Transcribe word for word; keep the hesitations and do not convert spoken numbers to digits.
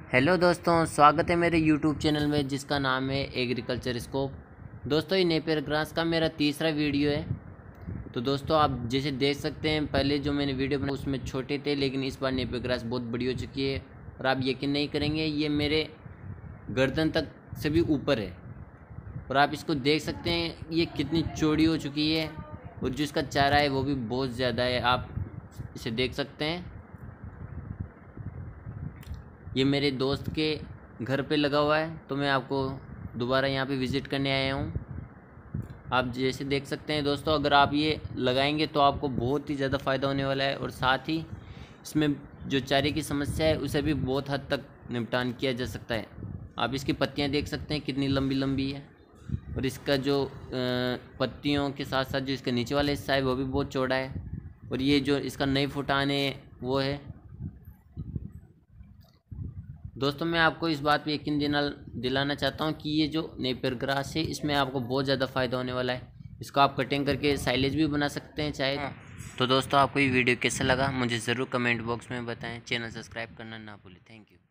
Hello दोस्तों, स्वागत है मेरे यूट्यूब चैनल में जिसका नाम है एग्रीकल्चर स्कोप। दोस्तों, ये नेपियर ग्रास का मेरा तीसरा वीडियो है। तो दोस्तों, आप जैसे देख सकते हैं, पहले जो मैंने वीडियो बनाया उसमें छोटे थे, लेकिन इस बार नेपियर ग्रास बहुत बड़ी हो चुकी है। और आप यकीन नहीं करेंगे, ये मेरे गर्दन तक से भी ऊपर है। और आप इसको देख सकते हैं, ये कितनी चौड़ी हो चुकी है। और जो इसका चारा है वो भी बहुत ज़्यादा है, आप इसे देख सकते हैं। ये मेरे दोस्त के घर पे लगा हुआ है, तो मैं आपको दोबारा यहाँ पे विज़िट करने आया हूँ। आप जैसे देख सकते हैं दोस्तों, अगर आप ये लगाएंगे तो आपको बहुत ही ज़्यादा फ़ायदा होने वाला है। और साथ ही इसमें जो चारे की समस्या है उसे भी बहुत हद तक निपटान किया जा सकता है। आप इसकी पत्तियाँ देख सकते हैं कितनी लंबी लंबी है। और इसका जो पत्तियों के साथ साथ जो इसका नीचे वाला हिस्सा है वो भी बहुत चौड़ा है। और ये जो इसका नई फुटान है वो है। दोस्तों, मैं आपको इस बात पे यकीन दिला दिलाना चाहता हूँ कि ये जो नेपियर ग्रास है इसमें आपको बहुत ज़्यादा फ़ायदा होने वाला है। इसको आप कटिंग करके साइलेज भी बना सकते हैं चाहे। तो दोस्तों, आपको ये वीडियो कैसा लगा मुझे ज़रूर कमेंट बॉक्स में बताएं। चैनल सब्सक्राइब करना ना भूलें। Thank you.